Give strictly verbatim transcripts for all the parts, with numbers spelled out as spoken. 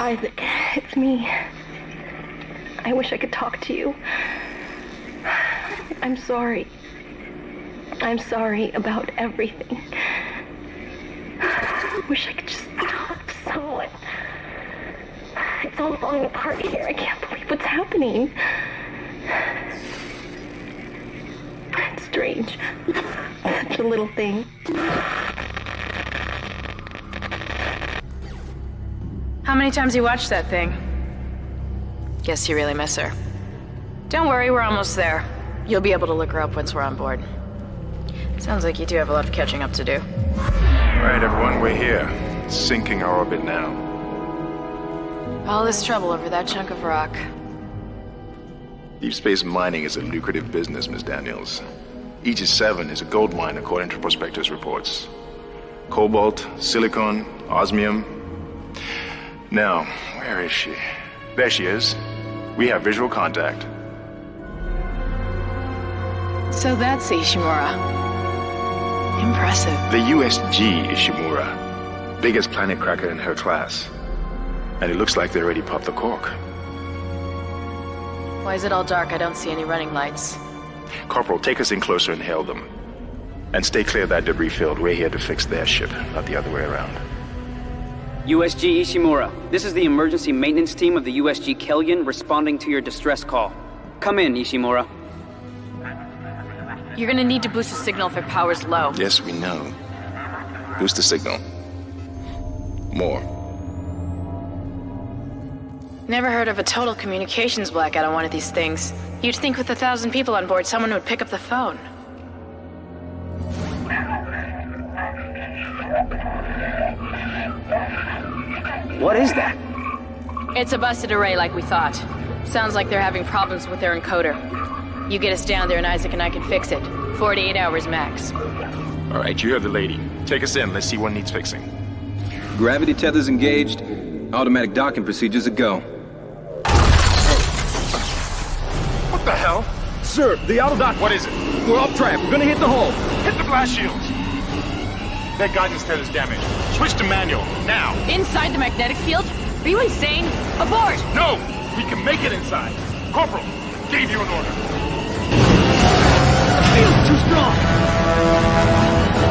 Isaac, it's me. I wish I could talk to you. I'm sorry. I'm sorry about everything. I wish I could just talk to someone. It's all falling apart here. I can't believe what's happening. It's strange. Such a little thing. How many times you watched that thing? Guess you really miss her. Don't worry, we're almost there. You'll be able to look her up once we're on board. Sounds like you do have a lot of catching up to do. All right, everyone, we're here. Sinking our orbit now. All this trouble over that chunk of rock. Deep space mining is a lucrative business, Miss Daniels. Aegis seven is a gold mine according to prospectors' reports. Cobalt, silicon, osmium. Now, where is she? There she is. We have visual contact. So that's Ishimura. Impressive. The U S G Ishimura. Biggest planet cracker in her class. And it looks like they already popped the cork. Why is it all dark? I don't see any running lights. Corporal, take us in closer and hail them. And stay clear of that debris field. We're here to fix their ship, not the other way around. U S G Ishimura, this is the emergency maintenance team of the U S G Kellion responding to your distress call. Come in, Ishimura. You're gonna need to boost the signal if their power's low. Yes, we know. Boost the signal. More. Never heard of a total communications blackout on one of these things. You'd think with a thousand people on board, someone would pick up the phone. What is that? It's a busted array like we thought. Sounds like they're having problems with their encoder. You get us down there and Isaac and I can fix it. forty-eight hours max. All right, you heard the lady. Take us in. Let's see what needs fixing. Gravity tethers engaged. Automatic docking procedures a go. What the hell? Sir, the auto dock. What is it? We're off track. We're gonna hit the hull. Hit the blast shields. Their guidance tether's damaged. Switch to manual, now. Inside the magnetic field? Are you insane? Abort! No! We can make it inside. Corporal, gave you an order. The field's too strong.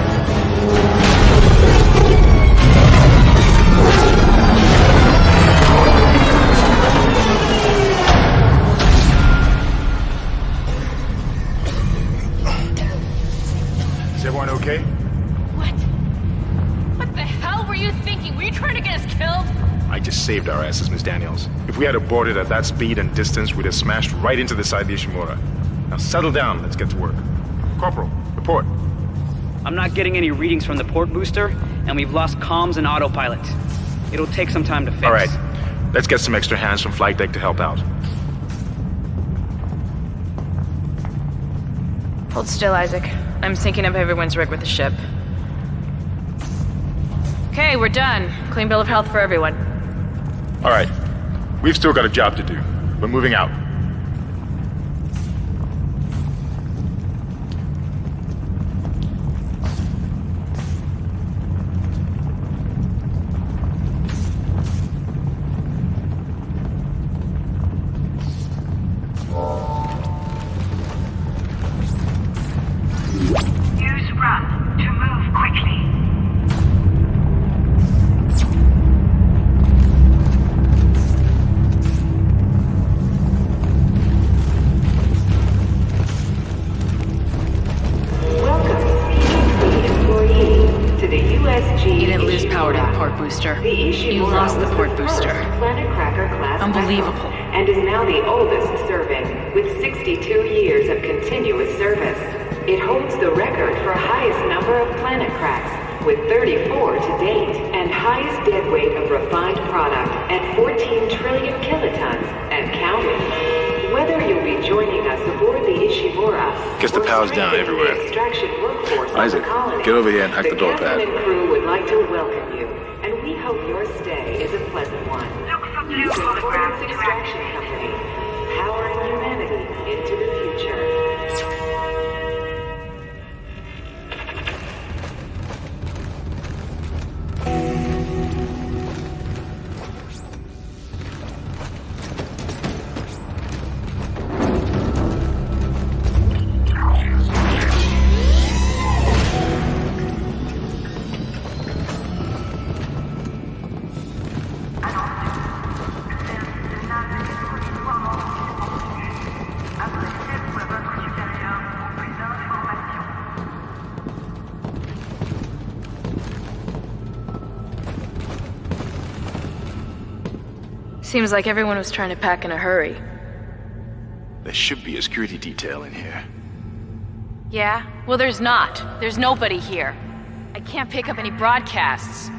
Is everyone okay? What? What the hell were you thinking? Were you trying to get us killed? I just saved our asses, Miss Daniels. If we had aborted at that speed and distance, we'd have smashed right into the side of the Ishimura. Now settle down, let's get to work. Corporal, report. I'm not getting any readings from the port booster, and we've lost comms and autopilot. It'll take some time to fix. All right, let's get some extra hands from flight deck to help out. Hold still, Isaac. I'm syncing up everyone's rig with the ship. Okay, we're done. Clean bill of health for everyone. All right, we've still got a job to do. We're moving out. Use run to move quickly. You didn't lose power to the port booster. You lost the port booster. Unbelievable. And is now the oldest serving, with sixty-two years of continuous service. It holds the record for highest number of planet cracks, with thirty-four to date, and highest dead weight of refined product at fourteen trillion kilotons and counting. Whether you'll be joining us aboard the Ishimura, Guess the power's down everywhere. Isaac, get over here and hack the door pad. The captain and crew would like to welcome you, and we hope your stay is a pleasant one. Look for blue The holograms Performance to Extraction activate. Company, powering humanity into the future. Seems like everyone was trying to pack in a hurry. There should be a security detail in here. Yeah? Well, there's not. There's nobody here. I can't pick up any broadcasts.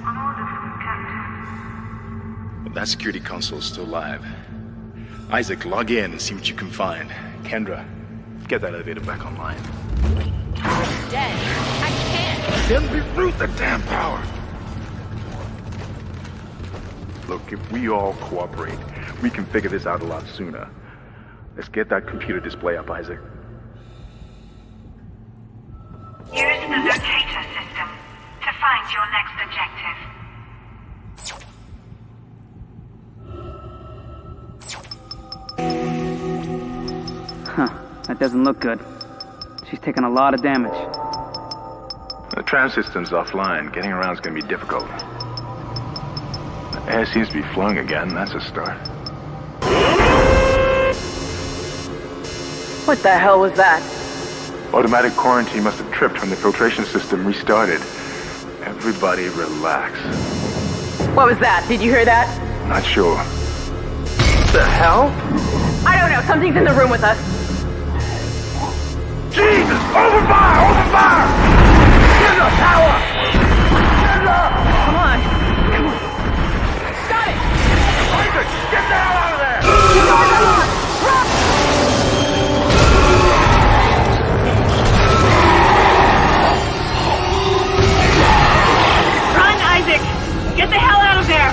But that security console's still live. Isaac, log in and see what you can find. Kendra, get that elevator back online. Dead. I can't. Then reroute the damn power! Look, if we all cooperate, we can figure this out a lot sooner. Let's get that computer display up, Isaac. Use the locator system to find your next objective. Huh. That doesn't look good. She's taken a lot of damage. The tram system's offline. Getting around's gonna be difficult. The air seems to be flowing again. That's a start. What the hell was that? Automatic quarantine must have tripped when the filtration system restarted. Everybody relax. What was that? Did you hear that? Not sure. What the hell? I don't know. Something's in the room with us. Jesus! Open fire! Open fire! Get the power! Get up! Come on. Come on. Got it! Isaac, get the hell out of there! Run, Isaac! Get the hell out of there!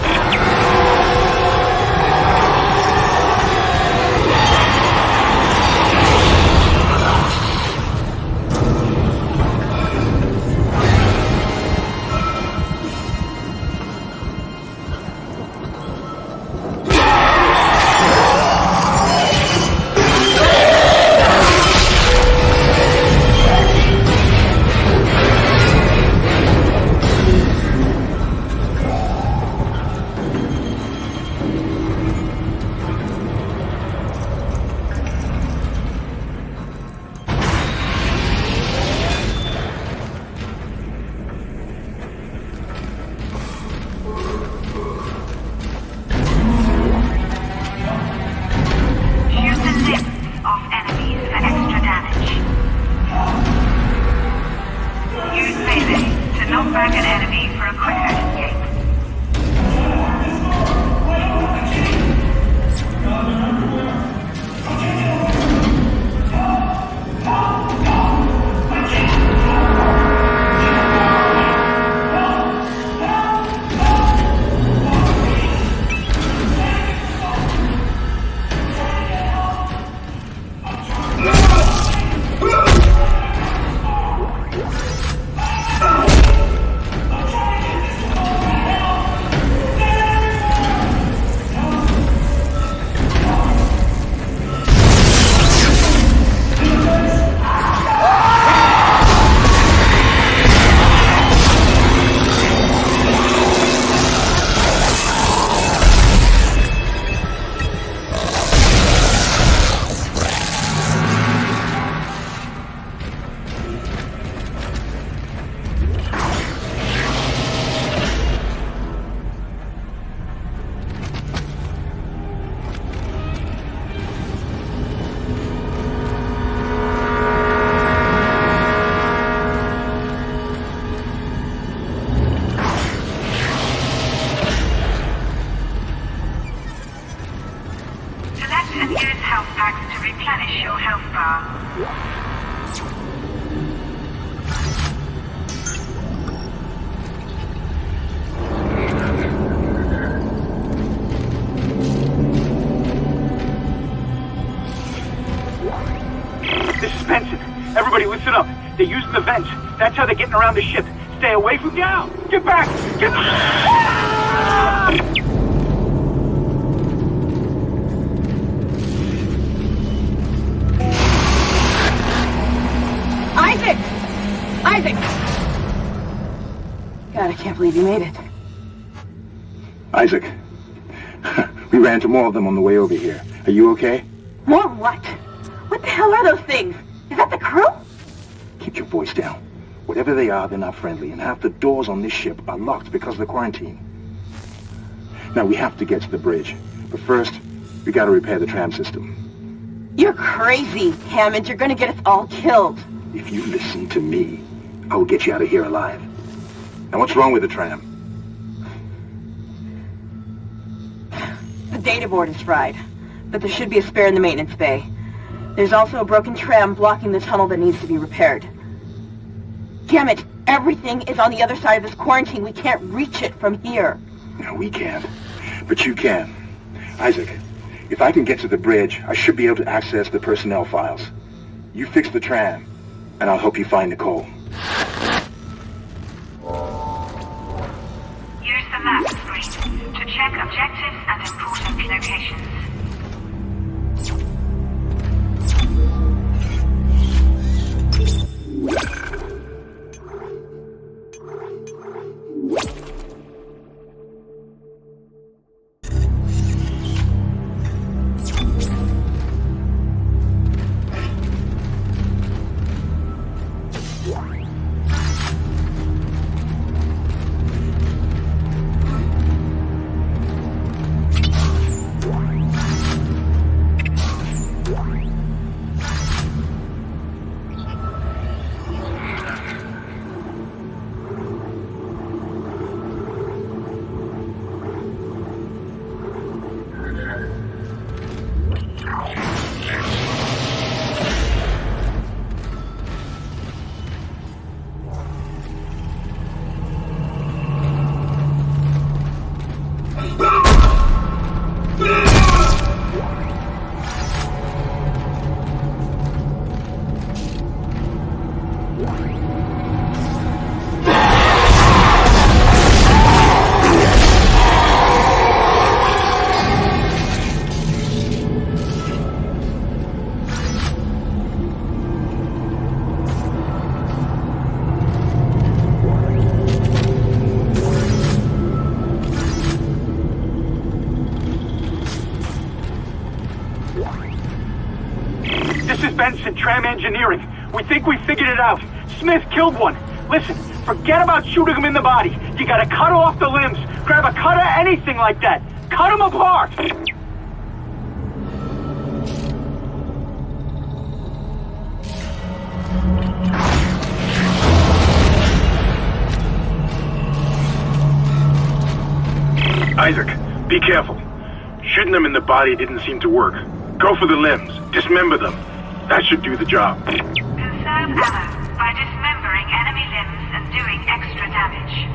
Listen up. They're using the vents. That's how they're getting around the ship. Stay away from down. Get back. Get Isaac! Isaac! God, I can't believe you made it. Isaac. We ran into more of them on the way over here. Are you okay? More what? What the hell are those things? Is that the crew? Keep your voice down. Whatever they are, they're not friendly, and half the doors on this ship are locked because of the quarantine. Now, we have to get to the bridge, But first, we gotta repair the tram system. You're crazy, Hammond. You're gonna get us all killed. If you listen to me, I will get you out of here alive. Now what's wrong with the tram? The data board is fried, but there should be a spare in the maintenance bay. There's also a broken tram blocking the tunnel that needs to be repaired. Damn it! Everything is on the other side of this quarantine. We can't reach it from here. No, we can't. But you can. Isaac, if I can get to the bridge, I should be able to access the personnel files. You fix the tram, and I'll help you find Nicole. Use the map screen to check objectives and important locations. Tram engineering. We think we figured it out. Smith killed one. Listen, forget about shooting him in the body. You gotta cut off the limbs. Grab a cutter, anything like that. Cut him apart! Isaac, be careful. Shooting them in the body didn't seem to work. Go for the limbs. Dismember them. That should do the job. Conserve ammo by dismembering enemy limbs and doing extra damage.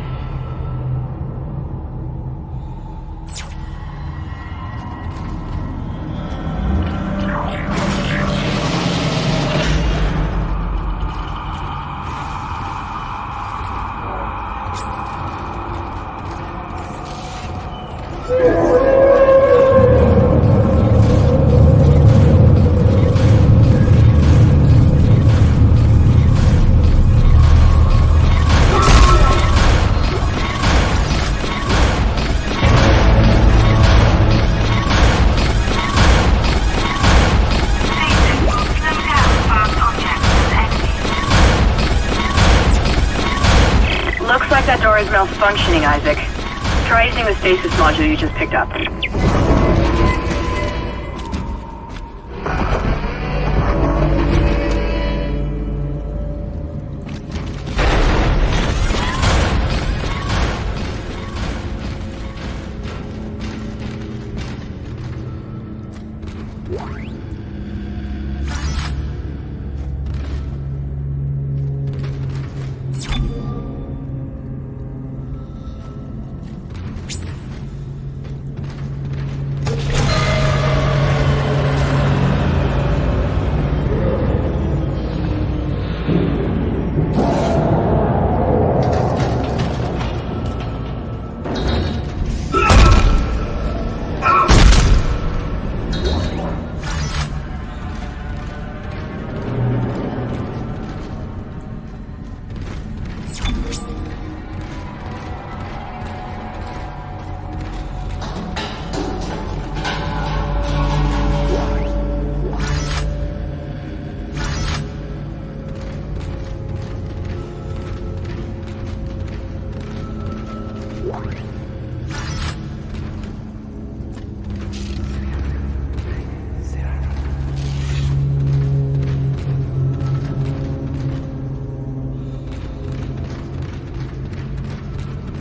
Malfunctioning, Isaac. Try using the stasis module you just picked up.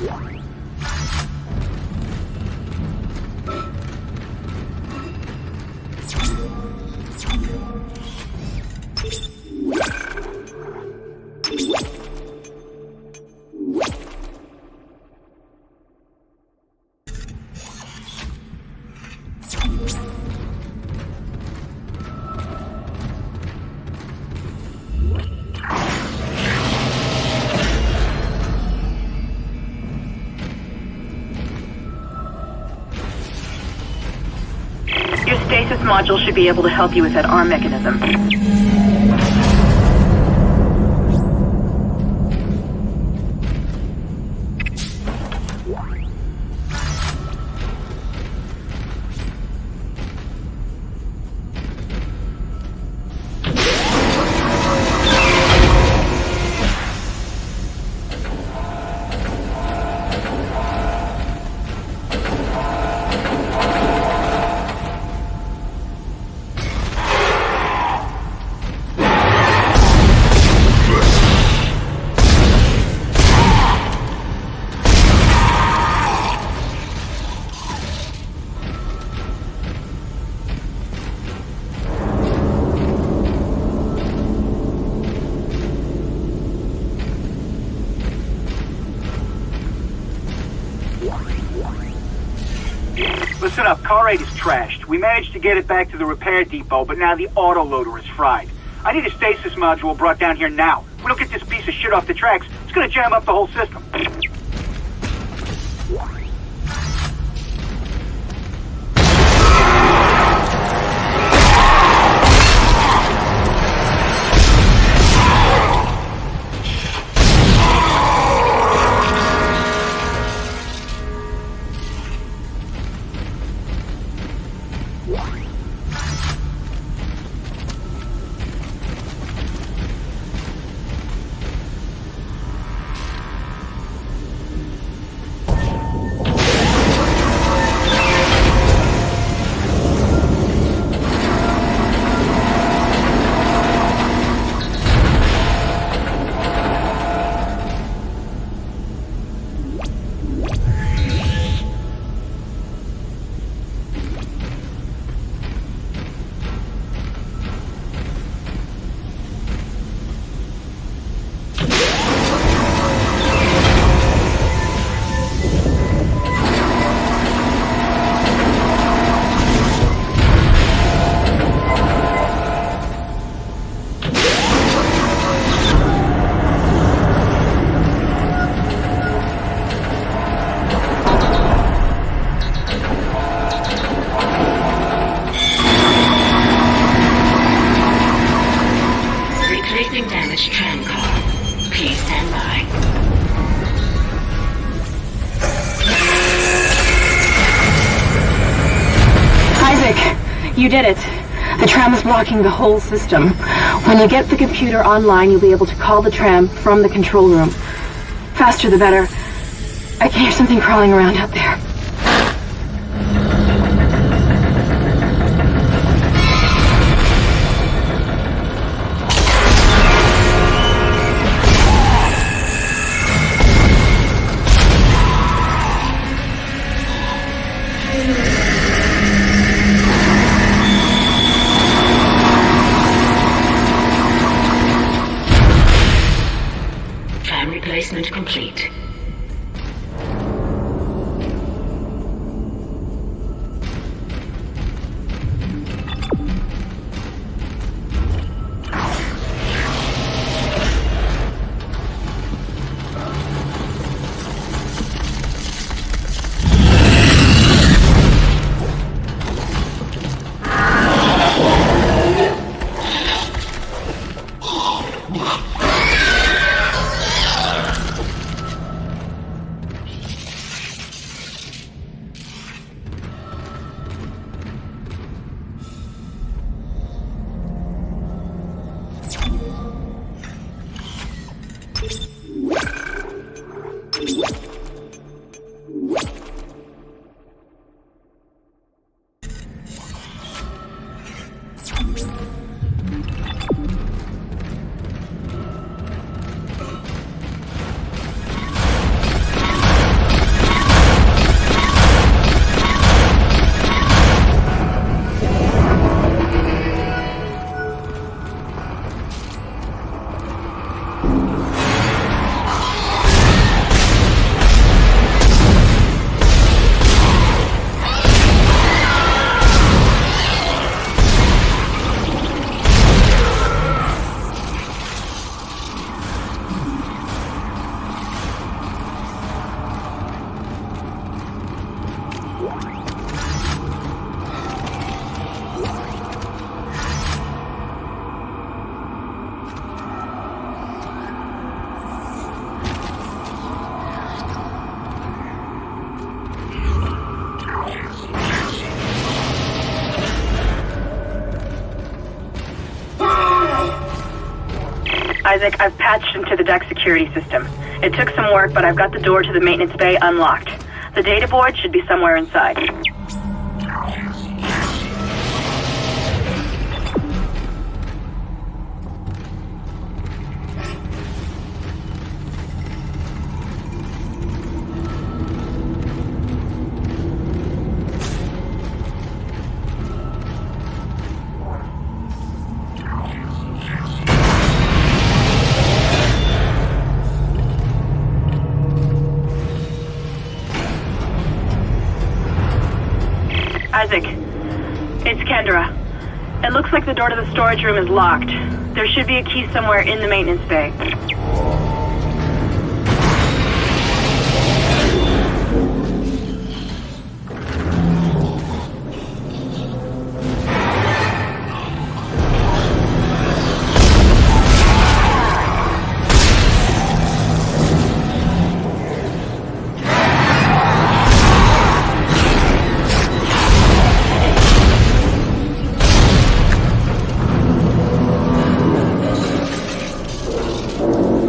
Your stasis module should be able to help you with that arm mechanism. Listen up, car eight is trashed. We managed to get it back to the repair depot, but now the autoloader is fried. I need a stasis module brought down here now. If we don't get this piece of shit off the tracks, it's gonna jam up the whole system. You did it. The tram is blocking the whole system. When you get the computer online, you'll be able to call the tram from the control room. Faster the better. I can hear something crawling around out there. Replacement complete. Isaac, I've patched into the deck security system. It took some work, but I've got the door to the maintenance bay unlocked. The data board should be somewhere inside. Isaac, it's Kendra. It looks like the door to the storage room is locked. There should be a key somewhere in the maintenance bay. You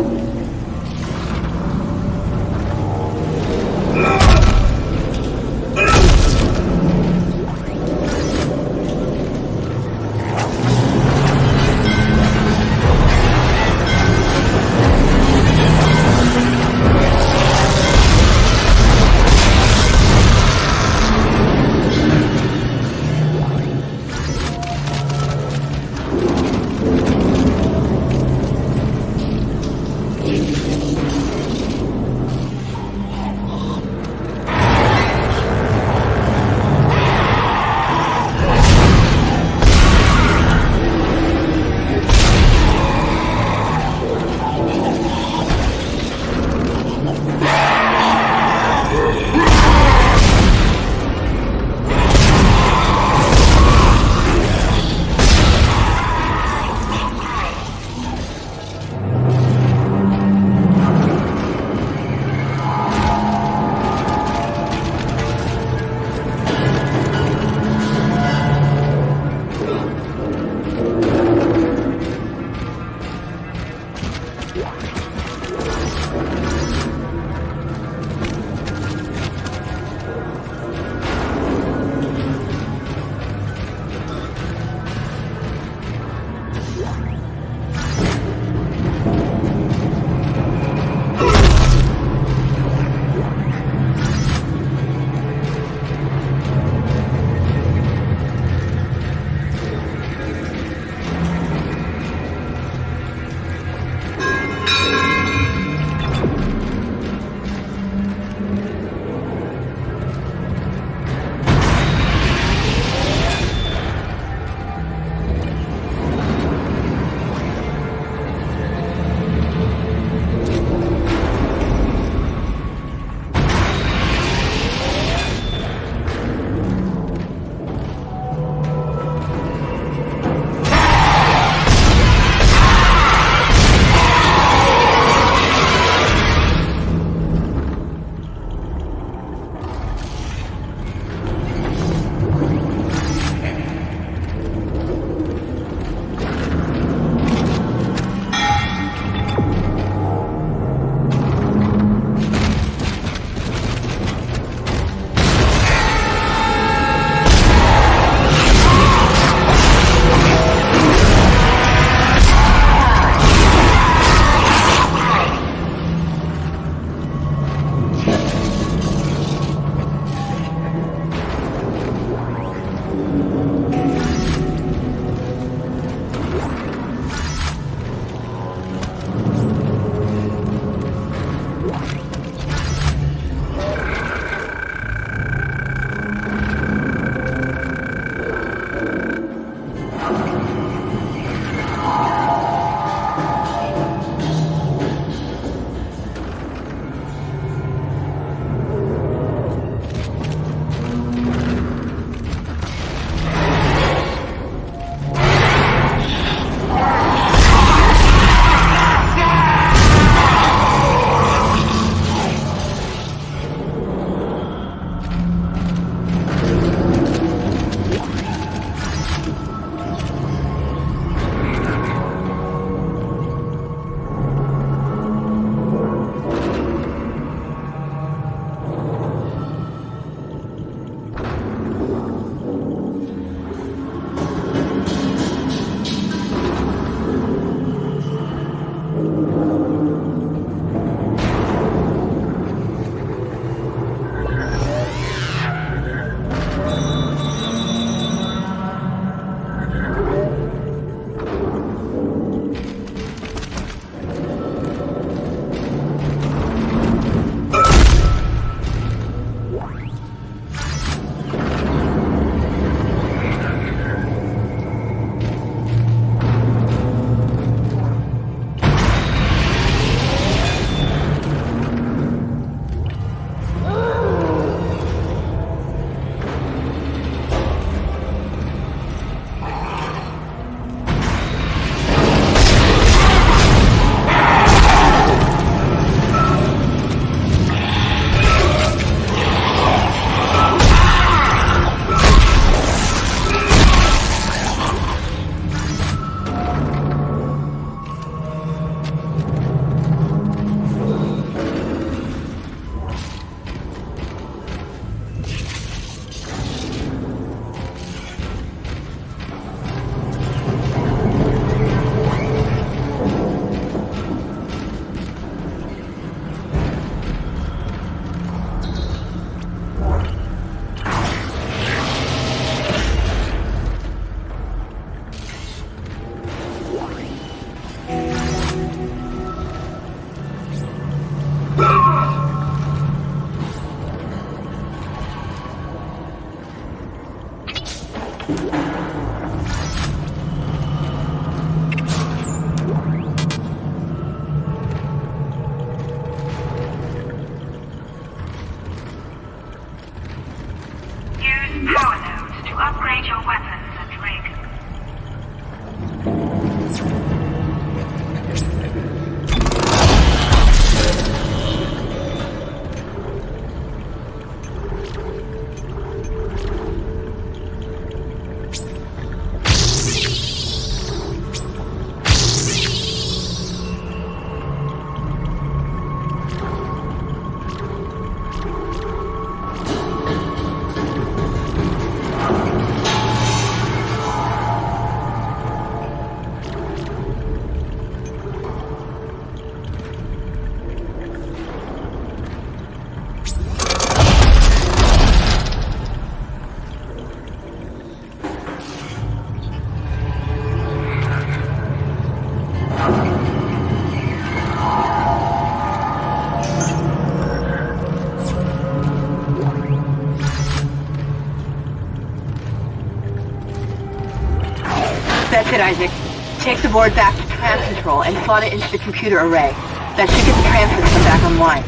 That's it, Isaac. Take the board back to tram control and slot it into the computer array. That should get the tram system back online.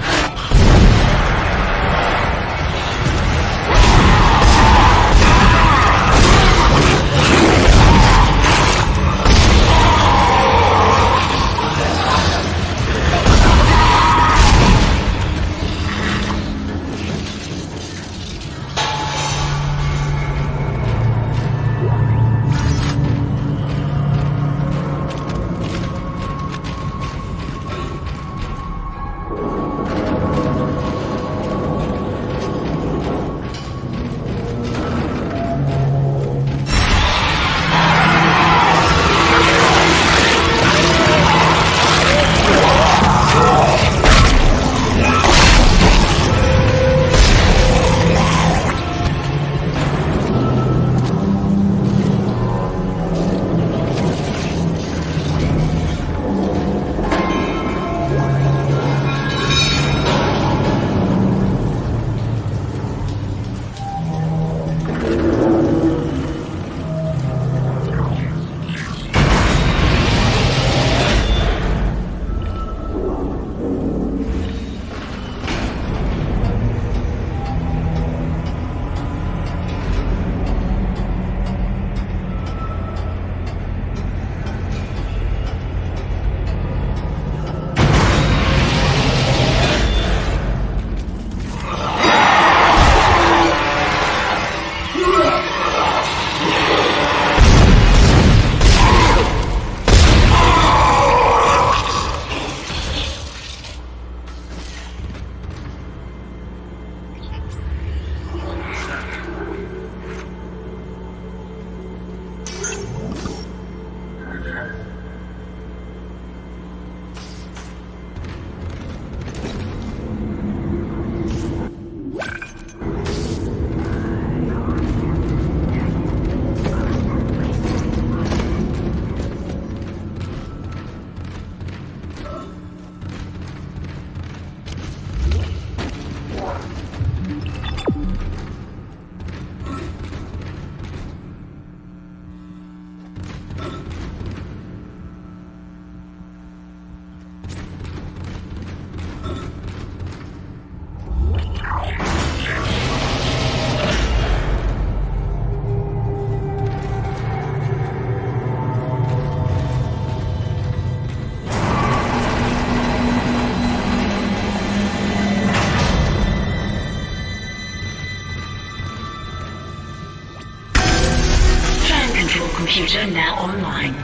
Computer now online.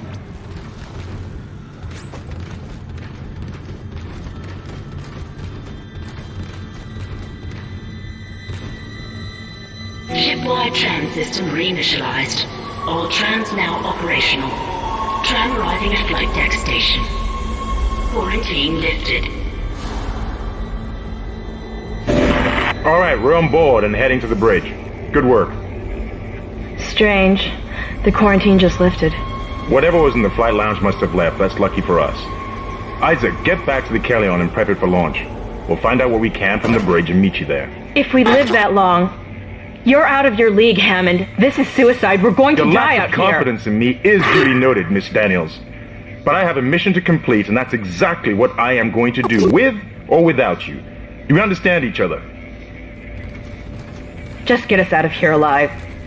Shipwide tram system reinitialized. All trams now operational. Tram arriving at flight deck station. Quarantine lifted. All right, we're on board and heading to the bridge. Good work. Strange. The quarantine just lifted. Whatever was in the flight lounge must have left. That's lucky for us. Isaac, get back to the Kellion and prep it for launch. We'll find out what we can from the bridge and meet you there. If we live that long, you're out of your league, Hammond. This is suicide. We're going to Your die lack out of confidence in me is duly noted, Miss Daniels. But I have a mission to complete, and that's exactly what I am going to do, with or without you. Do we understand each other? Just get us out of here alive.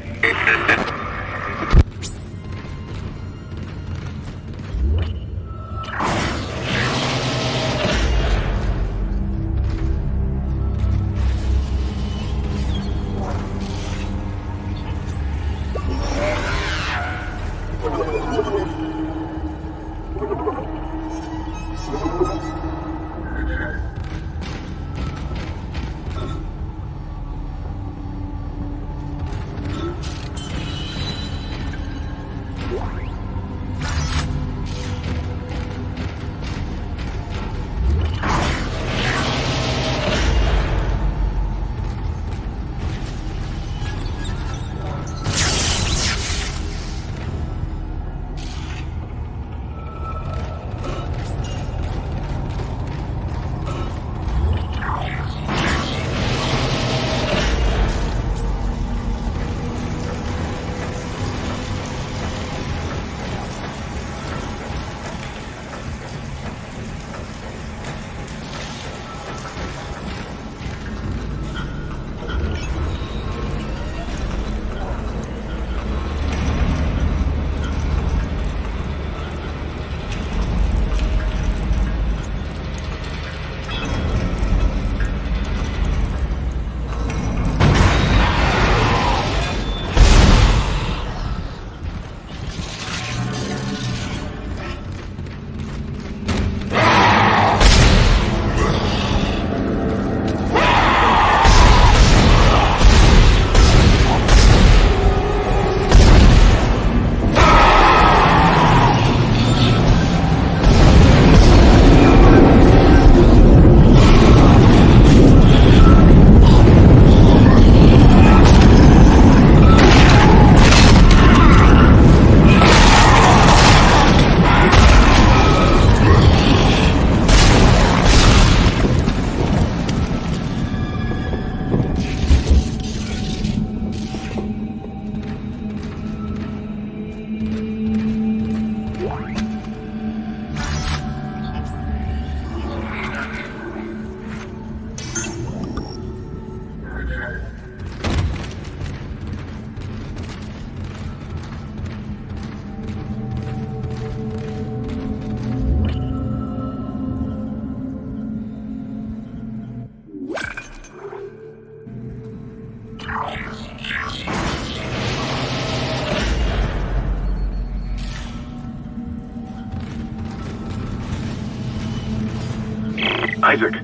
Isaac,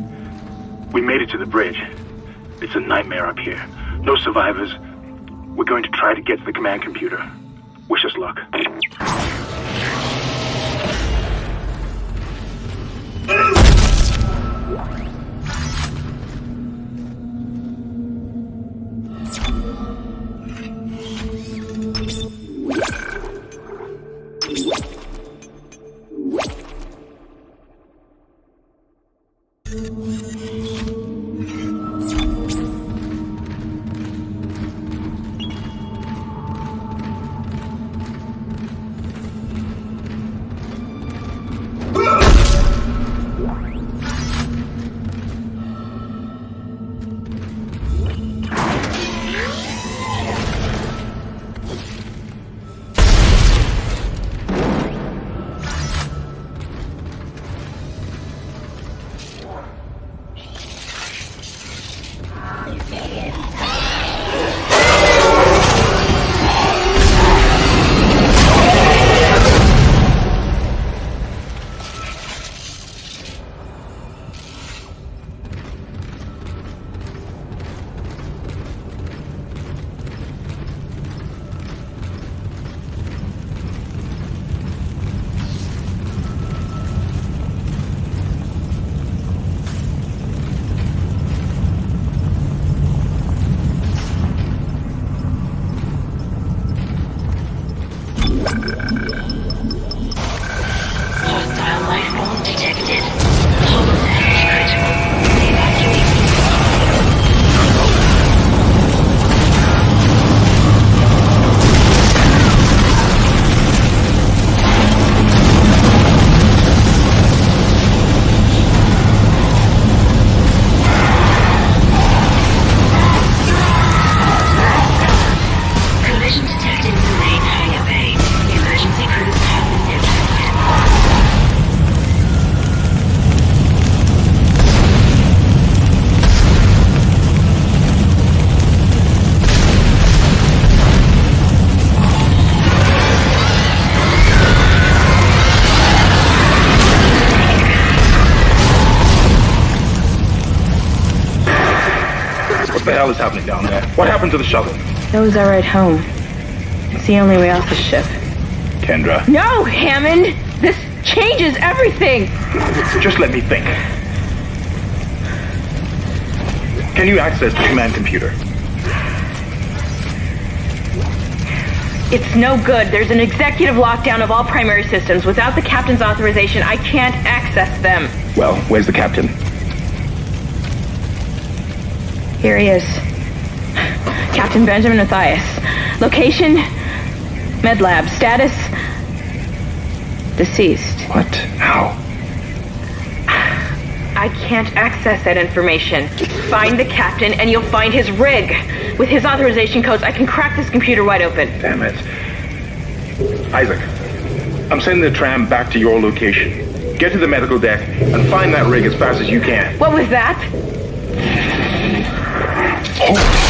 we made it to the bridge. It's a nightmare up here. No survivors. We're going to try to get to the command computer. Wish us luck. What the hell is happening down there? What happened to the shuttle? That was our ride home. It's the only way off the ship. Kendra. No, Hammond! This changes everything! Just let me think. Can you access the command computer? It's no good. There's an executive lockdown of all primary systems. Without the captain's authorization, I can't access them. Well, where's the captain? Here he is. Captain Benjamin Mathias. Location? Med lab. Status? Deceased. What? How? I can't access that information. Find the captain and you'll find his rig. With his authorization codes, I can crack this computer wide open. Damn it. Isaac, I'm sending the tram back to your location. Get to the medical deck and find that rig as fast as you can. What was that? Oh.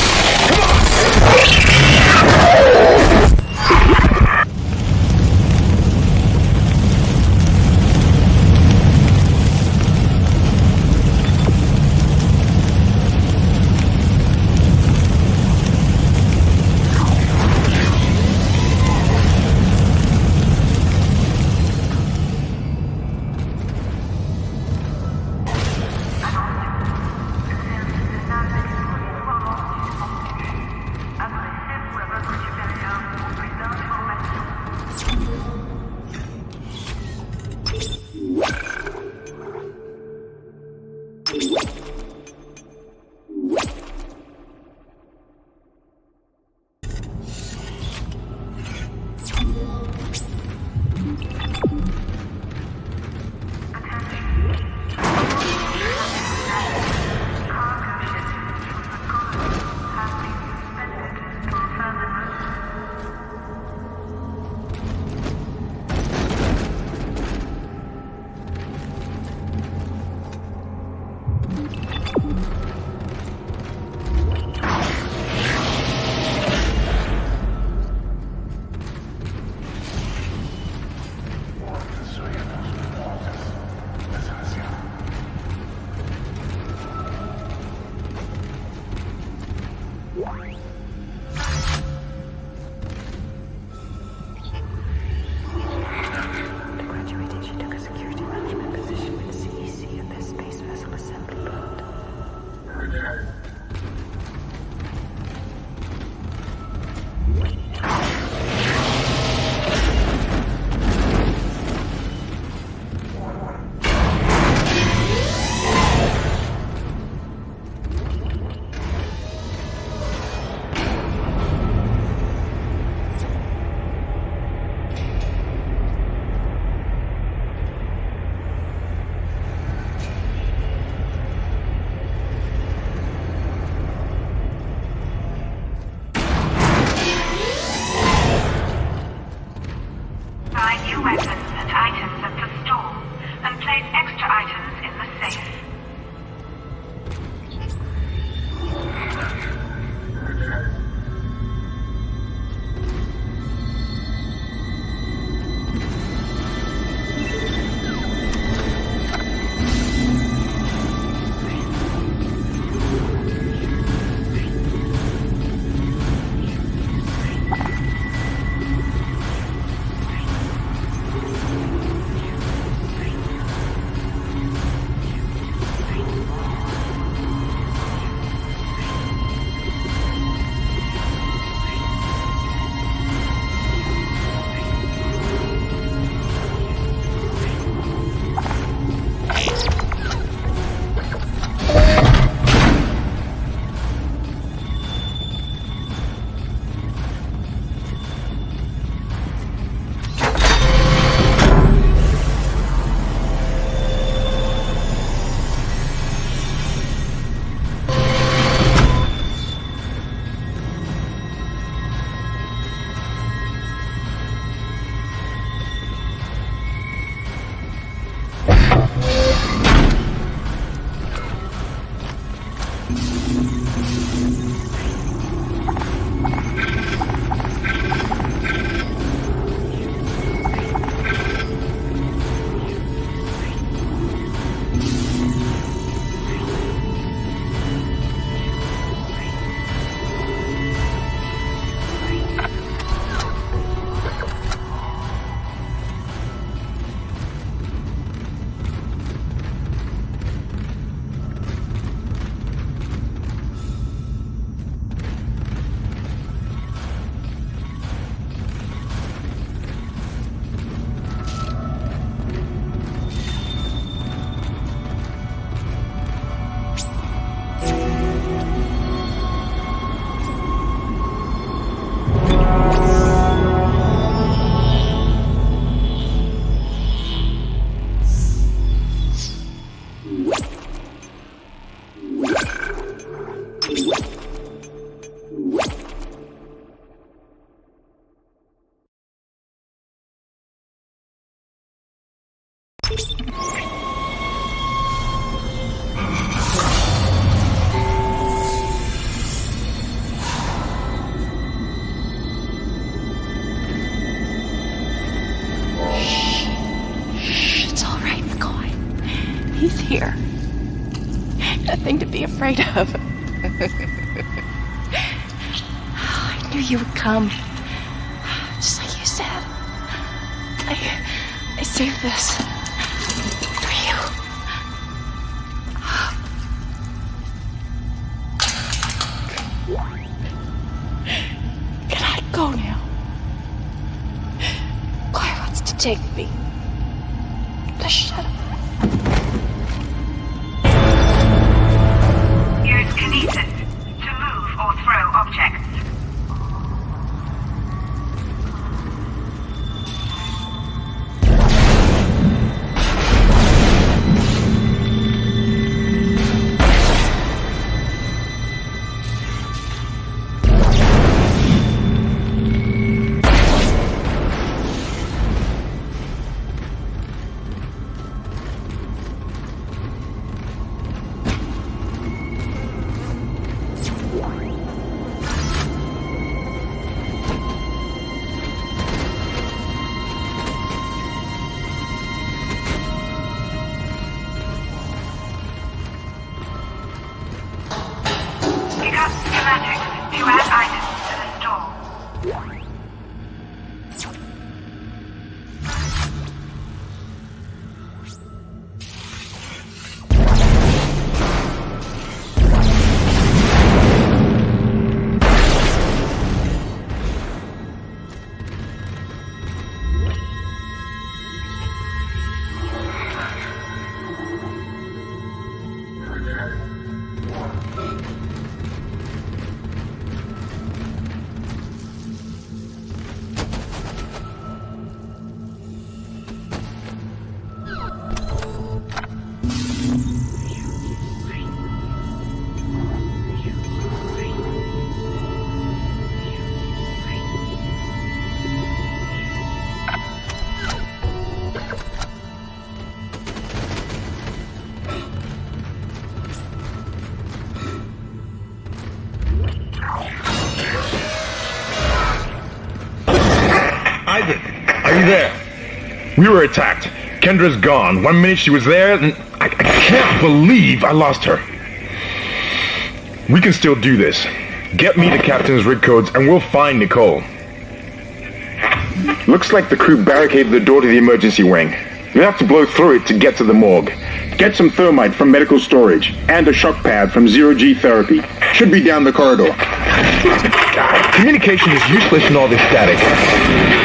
nothing to be afraid of. I knew you would come. Just like you said. I, I saved this for you. Can I go now? Claire wants to take me. Just shut up. Use kinesis to move or throw objects. Are you there? We were attacked. Kendra's gone. One minute she was there, and I, I can't believe I lost her. We can still do this. Get me the captain's rig codes, and we'll find Nicole. Looks like the crew barricaded the door to the emergency wing. We'll have to blow through it to get to the morgue. Get some thermite from medical storage, and a shock pad from zero-G therapy. Should be down the corridor. Communication is useless in all this static.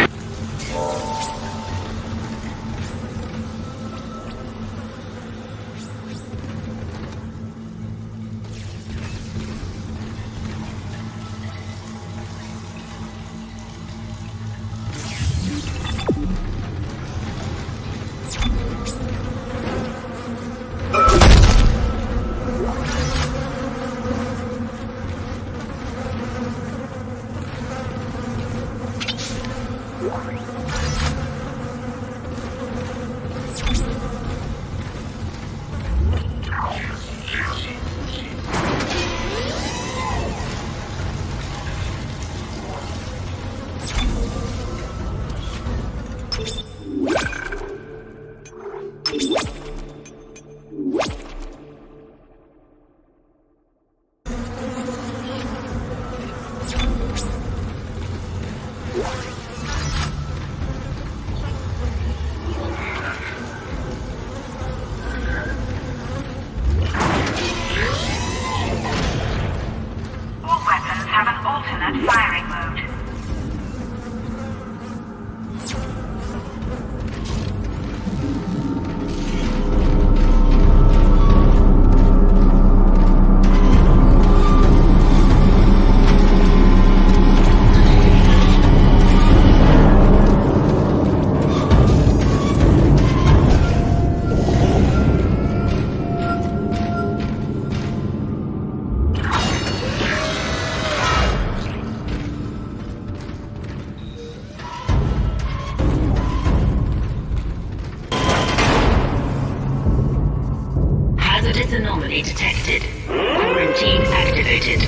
Anomaly detected. Quarantine activated.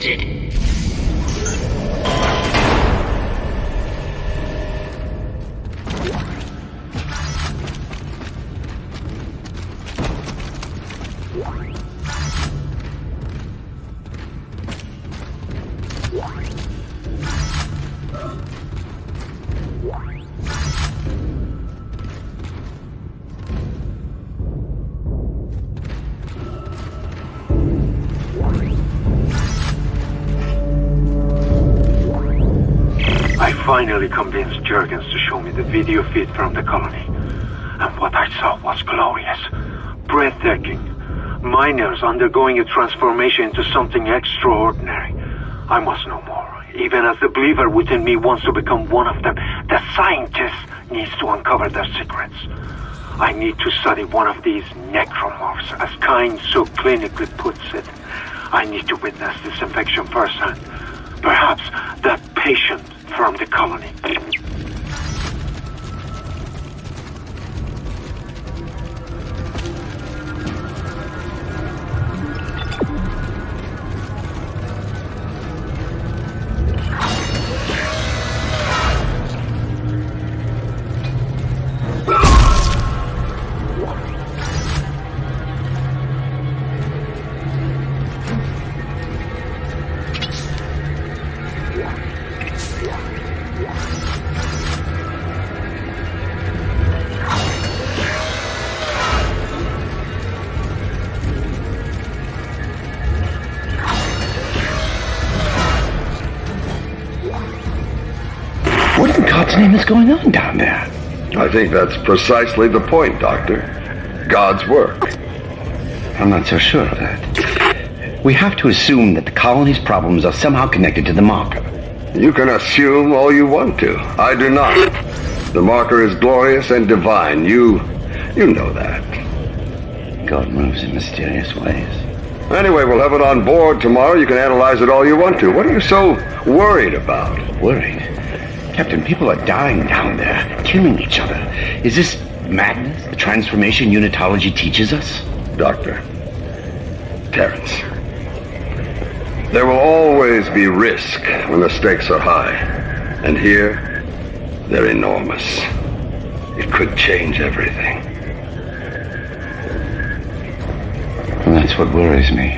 detected. Finally convinced Jurgens to show me the video feed from the colony. And what I saw was glorious, breathtaking. Miners undergoing a transformation into something extraordinary. I must know more. Even as the believer within me wants to become one of them, the scientist needs to uncover their secrets. I need to study one of these necromorphs, as Kyne so clinically puts it. I need to witness this infection firsthand. Perhaps that patient from the colony. What in God's name is going on down there? I think that's precisely the point, Doctor. God's work. I'm not so sure of that. We have to assume that the colony's problems are somehow connected to the marker. You can assume all you want to. I do not. The marker is glorious and divine. You... you know that. God moves in mysterious ways. Anyway, we'll have it on board tomorrow. You can analyze it all you want to. What are you so worried about? Worried? Captain, people are dying down there, killing each other. Is this madness, the transformation unitology teaches us? Doctor, Terrence, there will always be risk when the stakes are high. And here, they're enormous. It could change everything. And that's what worries me.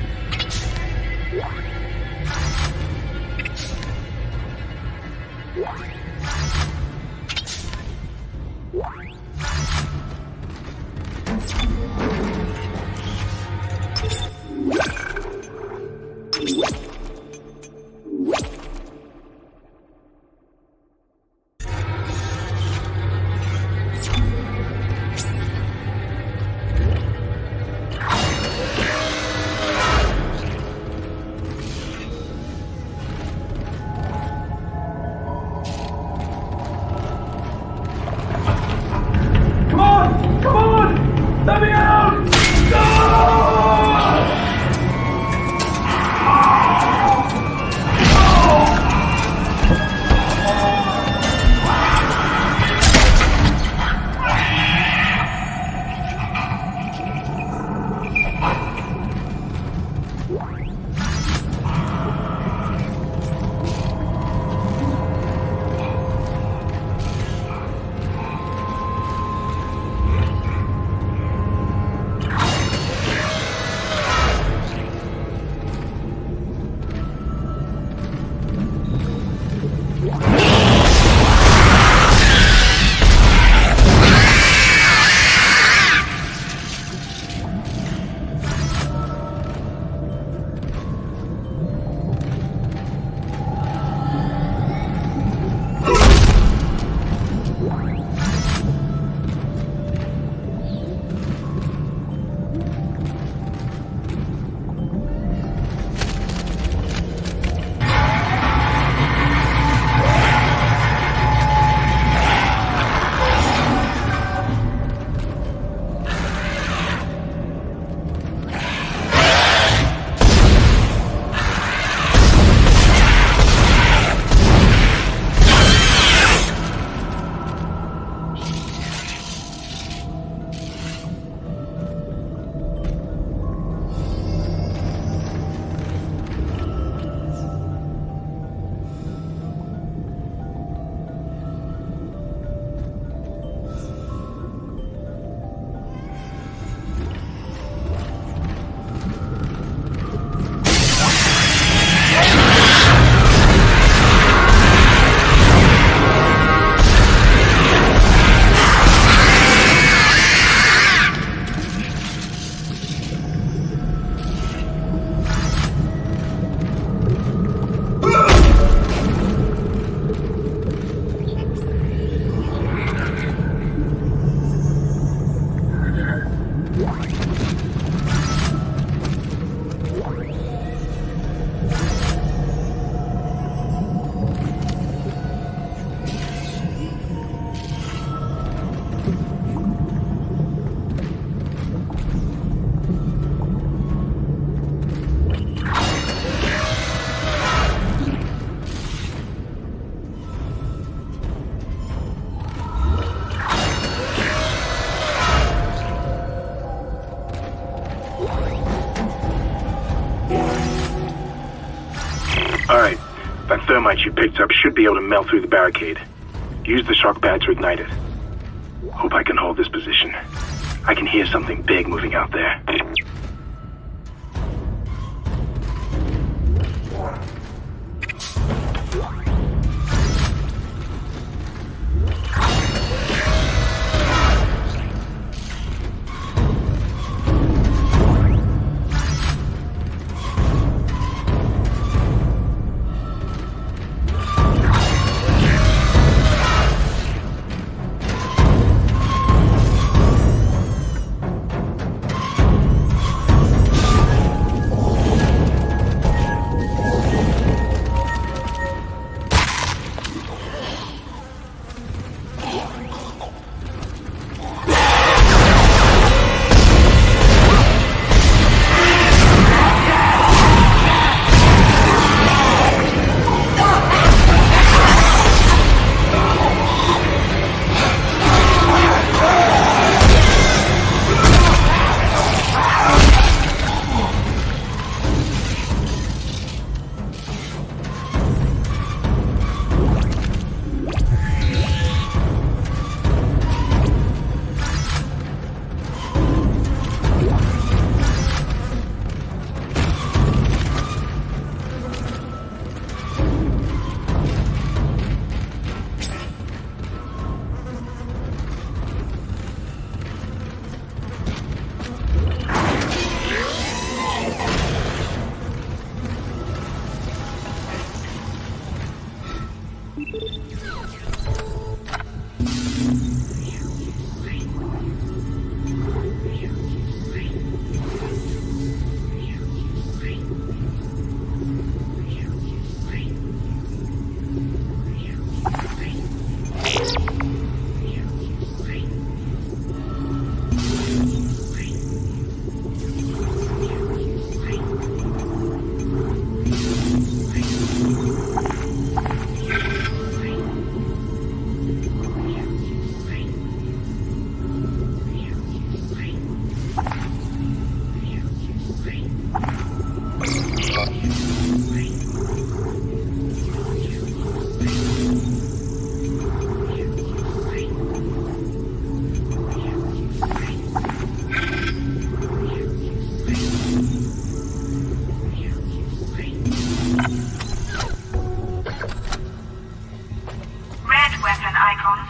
Yeah. Alright, that thermite you picked up should be able to melt through the barricade. Use the shock pad to ignite it. Hope I can hold this position. I can hear something big moving out there.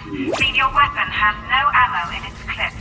Mean your weapon has no ammo in its clip.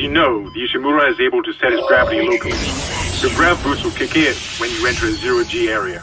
know, the Ishimura is able to set its gravity locally. Your grav boost will kick in when you enter a zero-G area.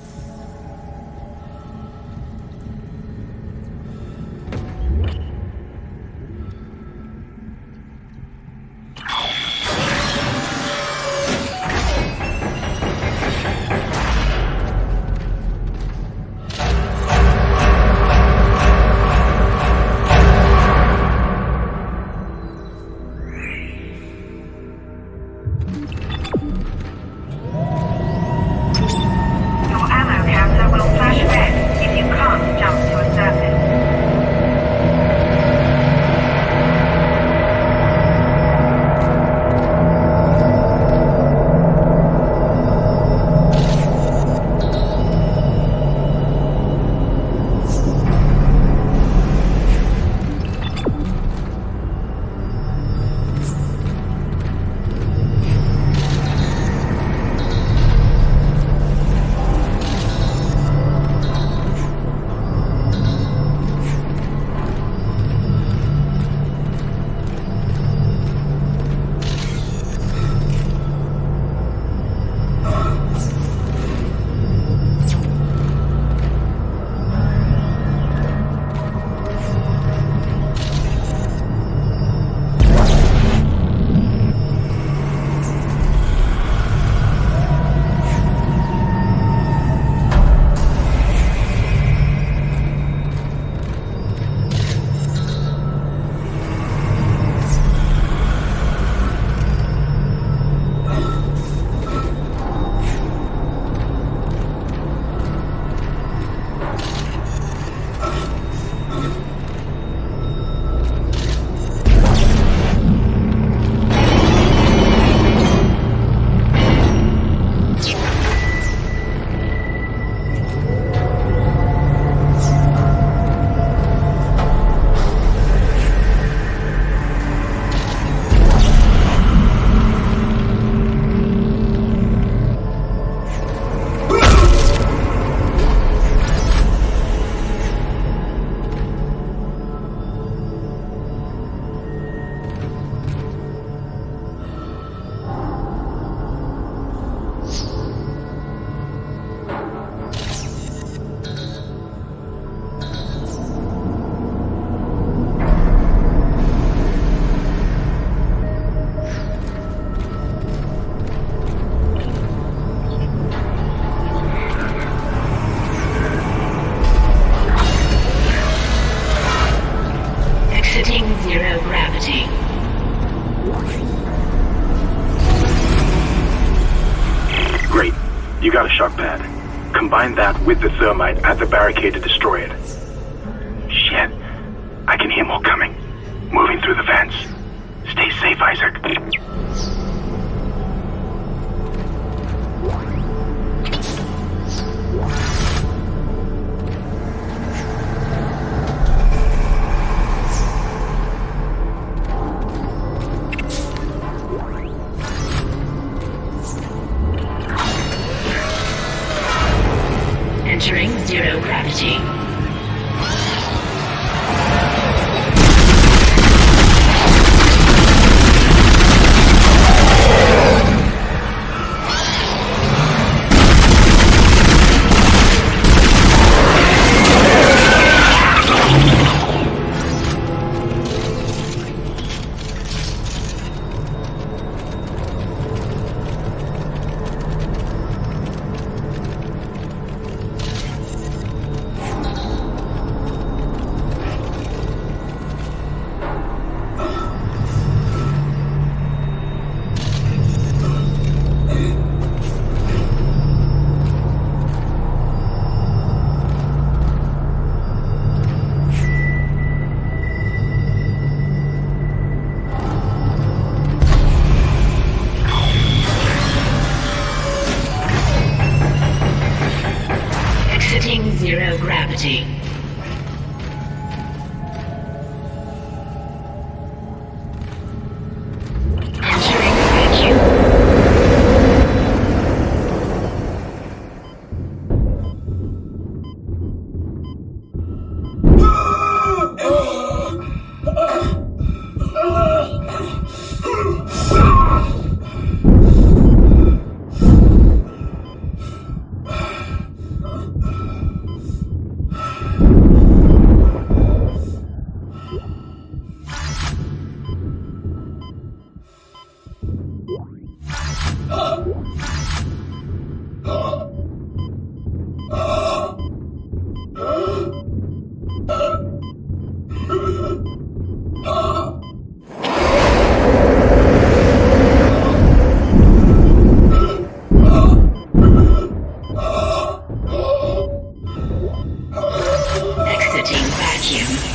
You got a shock pad. Combine that with the thermite at the barricade to destroy it. Shit. I can hear more coming. Moving through the vents. Stay safe, Isaac. Entering zero gravity. Exiting zero gravity. Entering vacuum. Exiting vacuum.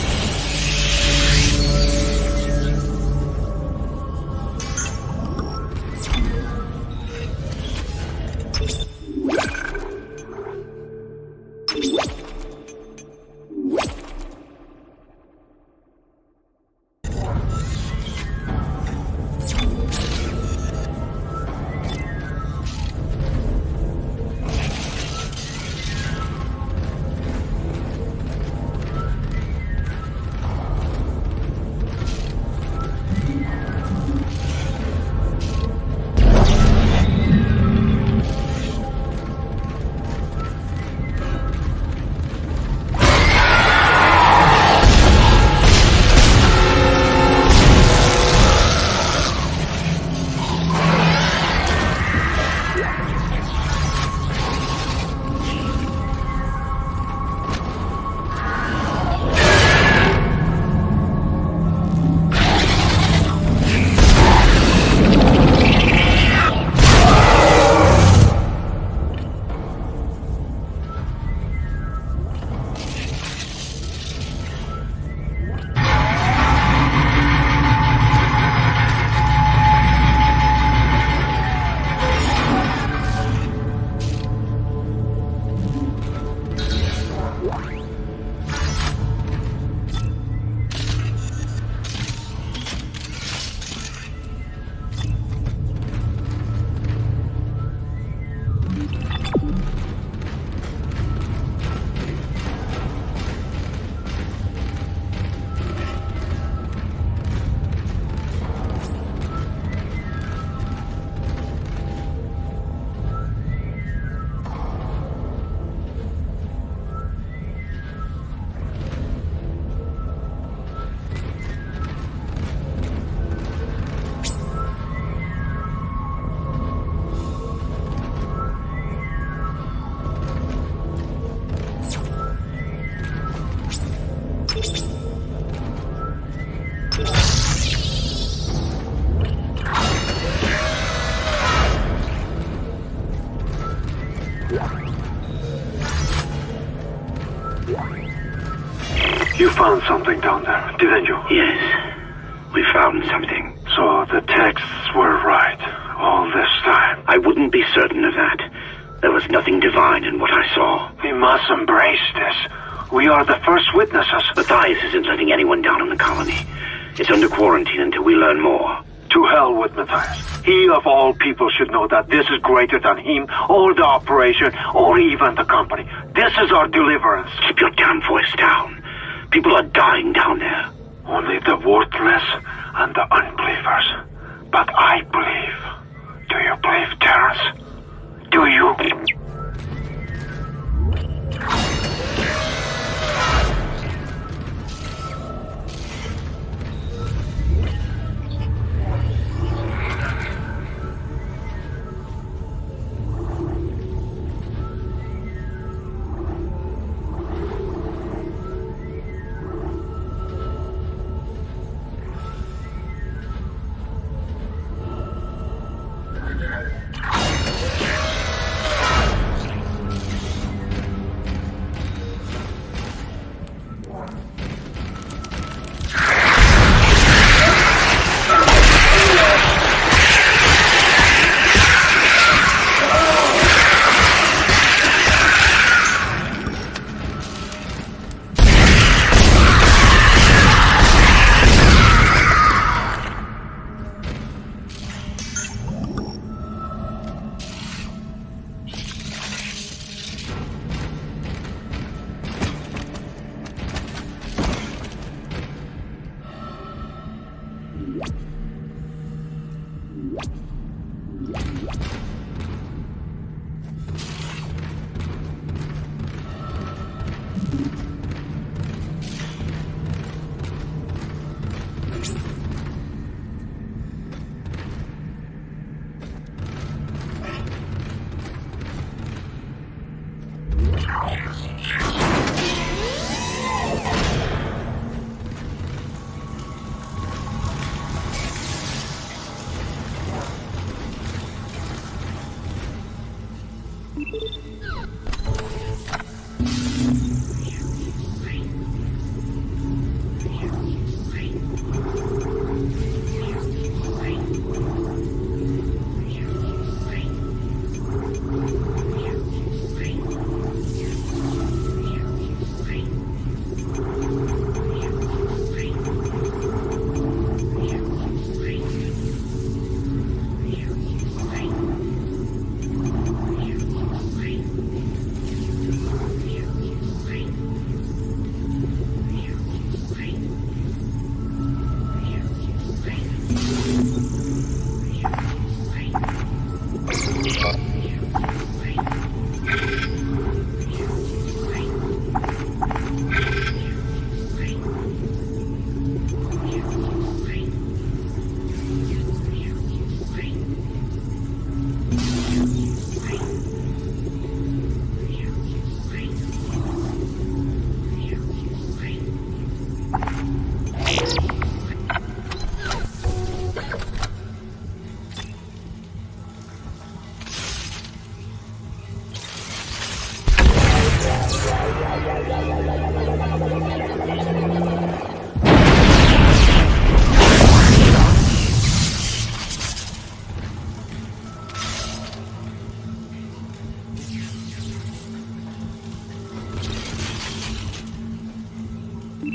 You found something down there, didn't you? Yes, we found something. So the texts were right all this time? I wouldn't be certain of that. There was nothing divine in what I saw. We must embrace this. We are the first witnesses. Matthias isn't letting anyone down in the colony. It's under quarantine until we learn more. To hell with Matthias. He of all people should know that this is greater than him, or the operation, or even the company. This is our deliverance. Keep your damn voice down. People are dying down there. Only the worthless and the unbelievers. But I believe. Do you believe, Terrence? Do you?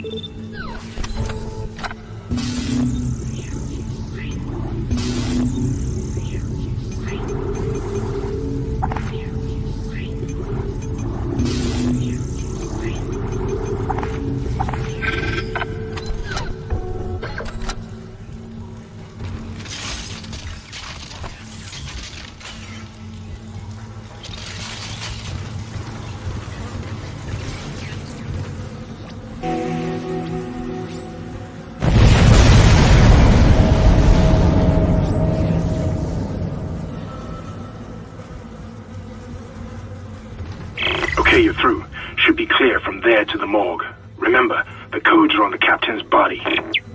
Okay, you're through. Should be clear from there to the morgue. Remember, the codes are on the captain's body.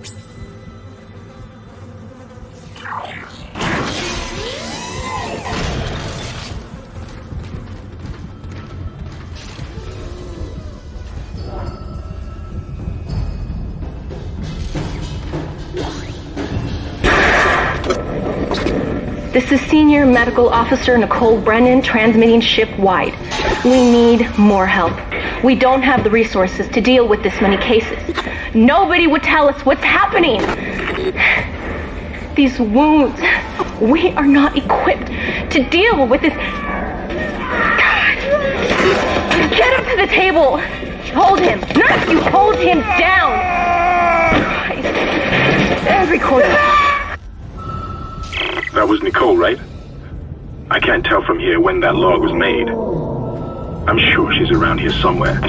This is Senior Medical Officer Nicole Brennan transmitting ship-wide. We need more help. We don't have the resources to deal with this many cases. Nobody would tell us what's happening. These wounds, we are not equipped to deal with this. God. Get him to the table. Hold him. Nurse, you hold him down. Christ. And record it. That was Nicole, right? I can't tell from here when that log was made. I'm sure she's around here somewhere.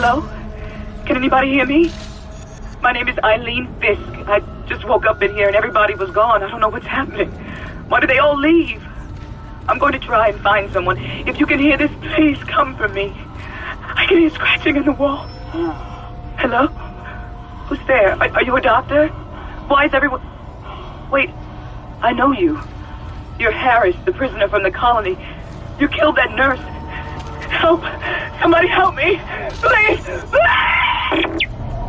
Hello? Can anybody hear me? My name is Eileen Fisk. I just woke up in here and everybody was gone. I don't know what's happening. Why did they all leave? I'm going to try and find someone. If you can hear this, please come for me. I can hear scratching in the wall. Hello? Who's there? Are, are you a doctor? Why is everyone... Wait, I know you. You're Harris, the prisoner from the colony. You killed that nurse. Help! Somebody help me! Please! Please!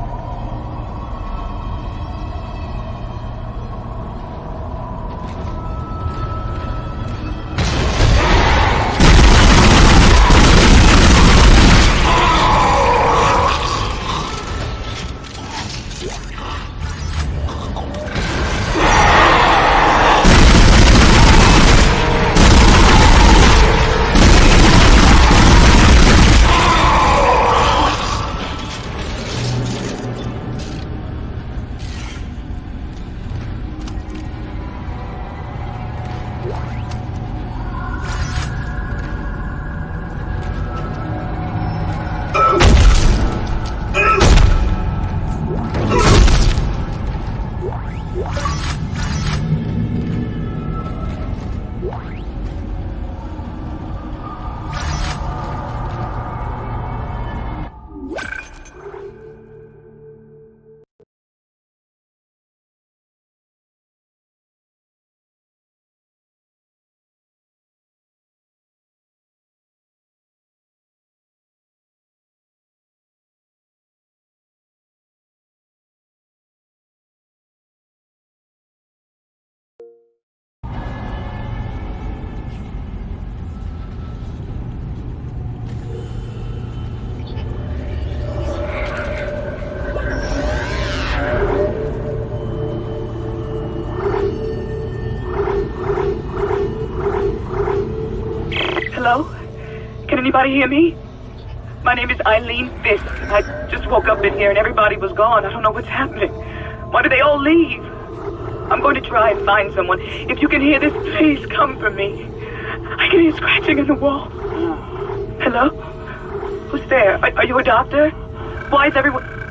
Hello? Can anybody hear me? My name is Eileen Fisk. I just woke up in here and everybody was gone. I don't know what's happening. Why did they all leave? I'm going to try and find someone. If you can hear this, please come for me. I can hear scratching in the wall. Hello? Who's there? Are, are you a doctor? Why is everyone...